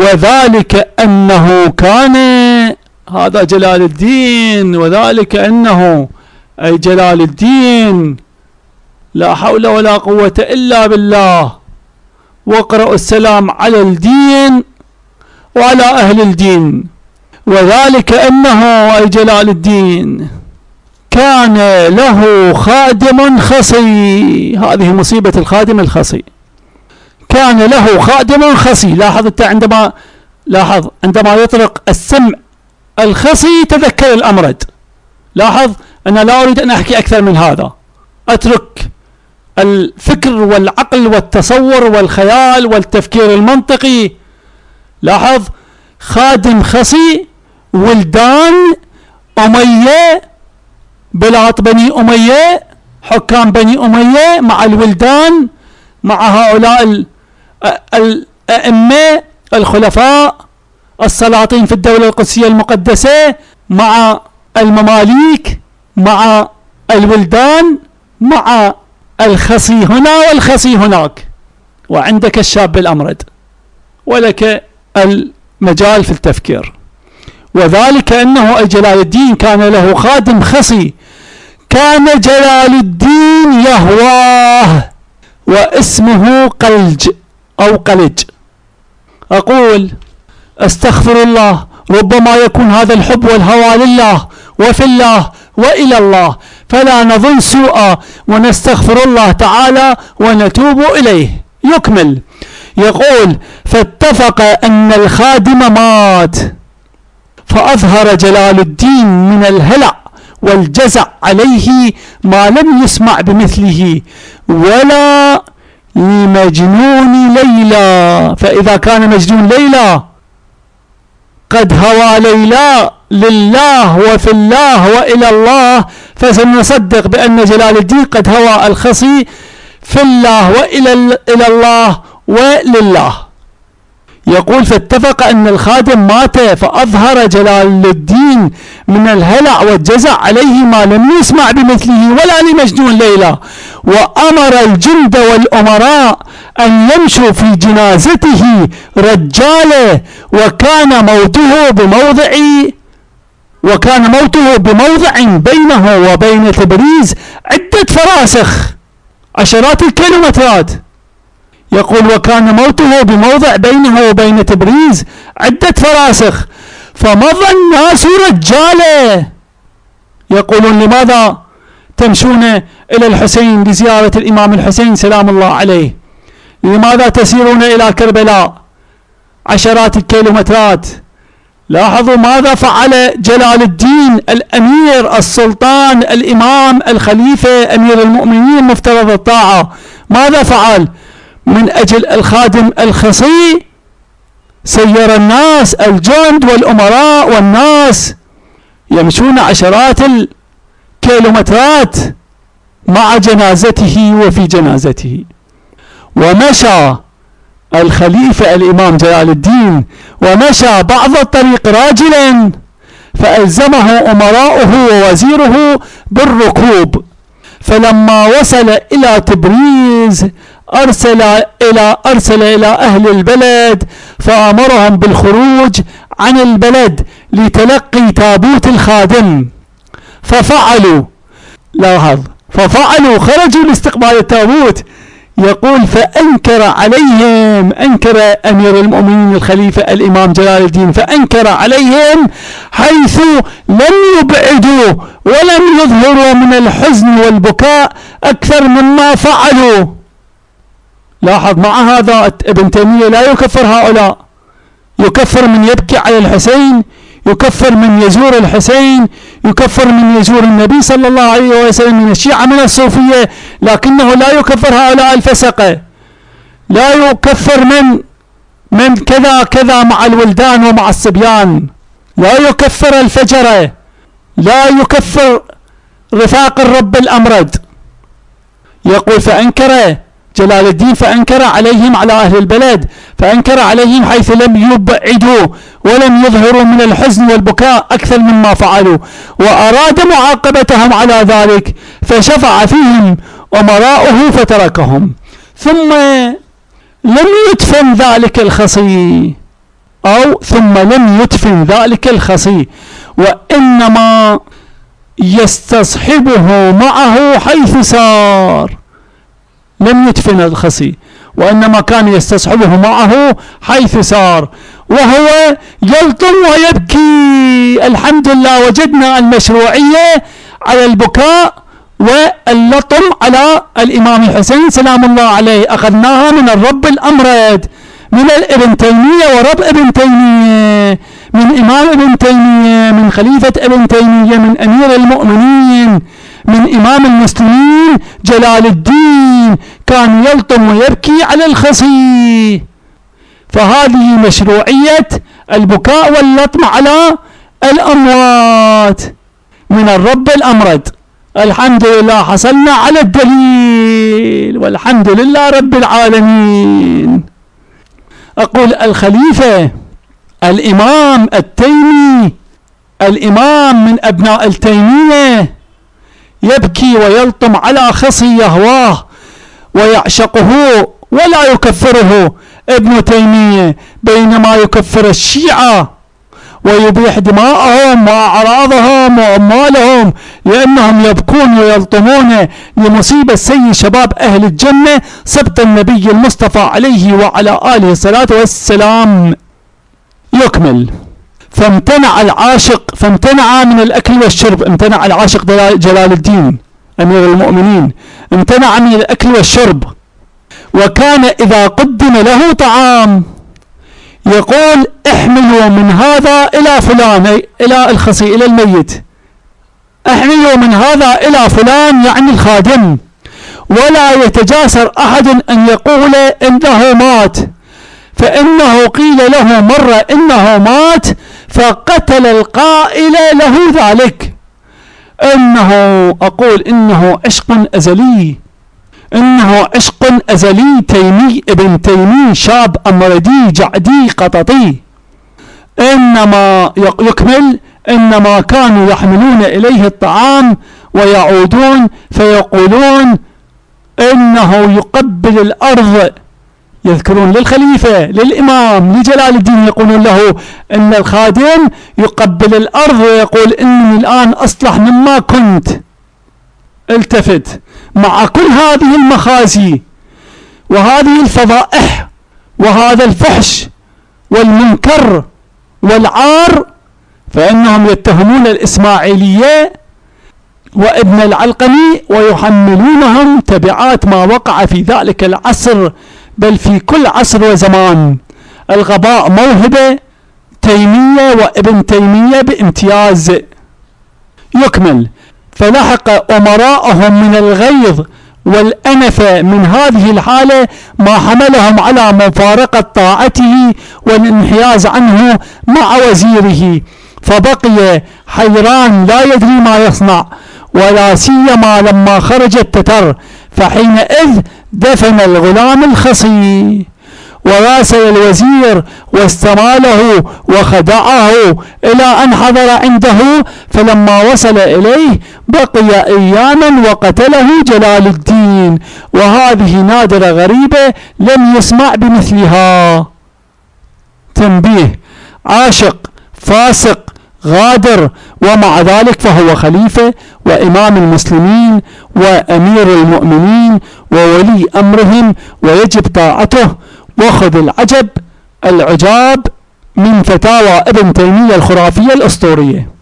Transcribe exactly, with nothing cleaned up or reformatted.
وذلك أنه كان، هذا جلال الدين، وذلك أنه أي جلال الدين، لا حول ولا قوة إلا بالله. واقرأوا السلام على الدين وعلى أهل الدين. وذلك أنه أي جلال الدين كان له خادم خصي. هذه مصيبة الخادم الخصي. كان له خادم خصي. لاحظ أنت عندما لاحظ عندما يطلق السمع الخصي تذكر الأمرد. لاحظ أنا لا أريد أن أحكي أكثر من هذا، أترك الفكر والعقل والتصور والخيال والتفكير المنطقي. لاحظ خادم خصي، ولدان أمية، بلاط بني أمية، حكام بني أمية مع الولدان، مع هؤلاء الأئمة الخلفاء السلاطين في الدولة القدسية المقدسة، مع المماليك، مع الولدان، مع الخصي هنا والخصي هناك، وعندك الشاب الأمرد، ولك المجال في التفكير. وذلك أنه جلال الدين كان له خادم خصي، كان جلال الدين يهواه، واسمه قلج أو قلج. أقول استغفر الله، ربما يكون هذا الحب والهوى لله وفي الله وإلى الله، فلا نظن سوءا، ونستغفر الله تعالى ونتوب إليه. يكمل يقول فاتفق أن الخادم مات، فأظهر جلال الدين من الهلع والجزع عليه ما لم يسمع بمثله ولا لمجنون ليلى. فإذا كان مجنون ليلى قد هوى ليلى لله وفي الله وإلى الله، فسنصدق بأن جلال الدين قد هوى الخصي في الله وإلى إلى الله ولله. يقول فاتفق أن الخادم مات، فأظهر جلال الدين من الهلع والجزع عليه ما لم يسمع بمثله ولا لمجنون ليلى، وأمر الجند والأمراء أن يمشوا في جنازته رجاله، وكان موته بموضع وكان موته بموضع بينه وبين تبريز عدة فراسخ، عشرات الكيلومترات. يقول وكان موته بموضع بينه وبين تبريز عدة فراسخ، فمضى الناس رجاله. يقولون لماذا تمشون إلى الحسين لزيارة الإمام الحسين سلام الله عليه؟ لماذا تسيرون إلى كربلاء عشرات الكيلومترات؟ لاحظوا ماذا فعل جلال الدين الأمير السلطان الإمام الخليفة أمير المؤمنين مفترض الطاعة، ماذا فعل من أجل الخادم الخصي؟ سير الناس الجند والأمراء والناس يمشون عشرات الكيلومترات مع جنازته وفي جنازته. ومشى الخليفة الإمام جلال الدين، ومشى بعض الطريق راجلا، فألزمه أمراؤه ووزيره بالركوب. فلما وصل إلى تبريز أرسل إلى أرسل إلى أهل البلد فأمرهم بالخروج عن البلد لتلقي تابوت الخادم، ففعلوا. لاحظ ففعلوا خرجوا لاستقبال التابوت. يقول فأنكر عليهم، أنكر أمير المؤمنين الخليفة الإمام جلال الدين، فأنكر عليهم حيث لم يبعدوا ولم يظهروا من الحزن والبكاء أكثر مما فعلوا. لاحظ مع هذا ابن تيمية لا يكفر هؤلاء، يكفر من يبكي على الحسين، يكفر من يزور الحسين، يكفر من يزور النبي صلى الله عليه وسلم من الشيعة من الصوفية، لكنه لا يكفر هؤلاء الفسقة، لا يكفر من من كذا كذا مع الولدان ومع الصبيان، لا يكفر الفجرة، لا يكفر رفاق الرب الأمرد. يقول فأنكر جلال الدين فأنكر عليهم على أهل البلد، فأنكر عليهم حيث لم يبعدوا ولم يظهروا من الحزن والبكاء أكثر مما فعلوا، وأراد معاقبتهم على ذلك، فشفع فيهم أمراؤه فتركهم. ثم لم يدفن ذلك الخصي، أو ثم لم يدفن ذلك الخصي، وإنما يستصحبه معه حيث سار. لم يدفن الخصي وإنما كان يستصحبه معه حيث سار، وهو يلطم ويبكي. الحمد لله وجدنا المشروعية على البكاء واللطم على الإمام الحسين سلام الله عليه، أخذناها من الرب الأمرد، من ابن تيمية ورب ابن تيمية، من إمام ابن تيمية، من خليفة ابن تيمية، من أمير المؤمنين، من إمام المسلمين جلال الدين، كان يلطم ويبكي على الخصي. فهذه مشروعية البكاء واللطم على الأموات من الرب الأمرد. الحمد لله حصلنا على الدليل، والحمد لله رب العالمين. أقول الخليفة الإمام التيمي، الإمام من أبناء التيمية، يبكي ويلطم على خصي يهواه ويعشقه ولا يكفره ابن تيمية، بينما يكفر الشيعة ويبيح دماءهم وأعراضهم وأموالهم، لأنهم يبكون ويلطمون لمصيبة سيد شباب أهل الجنة سبط النبي المصطفى عليه وعلى آله الصلاة والسلام. يكمل: فامتنع العاشق، فامتنع من الأكل والشرب، امتنع العاشق جلال الدين أمير المؤمنين، امتنع من الأكل والشرب. وكان إذا قدم له طعام يقول: احملوا من هذا إلى فلان، إلى الخصي، إلى الميت، احملوا من هذا إلى فلان يعني الخادم، ولا يتجاسر أحد أن يقول إنه مات، فإنه قيل له مرة إنه مات فقتل القائل له ذلك. إنه أقول إنه عشق أزلي، إنه عشق أزلي تيمي ابن تيمي، شاب أمردي جعدي قططي. إنما يكمل: إنما كانوا يحملون إليه الطعام ويعودون فيقولون إنه يقبل الأرض، يذكرون للخليفة للإمام لجلال الدين، يقولون له إن الخادم يقبل الأرض ويقول إنني الآن أصلح مما كنت. التفت مع كل هذه المخازي وهذه الفضائح وهذا الفحش والمنكر والعار، فإنهم يتهمون الإسماعيلية وابن العلقمي ويحملونهم تبعات ما وقع في ذلك العصر، بل في كل عصر وزمان. الغباء موهبة تيمية وابن تيمية بامتياز. يكمل: فلحق أمراءهم من الغيظ والأنفة من هذه الحالة ما حملهم على مفارقة طاعته والانحياز عنه مع وزيره، فبقي حيران لا يدري ما يصنع، ولا سيما لما خرج التتر، فحينئذ دفن الغلام الخصي وراسل الوزير واستماله وخدعه إلى أن حضر عنده، فلما وصل إليه بقي أياما وقتله جلال الدين. وهذه نادرة غريبة لم يسمع بمثلها. تنبيه: عاشق فاسق غادر، ومع ذلك فهو خليفة وإمام المسلمين وأمير المؤمنين وولي أمرهم ويجب طاعته. وخذ العجب العجاب من فتاوى ابن تيمية الخرافية الأسطورية.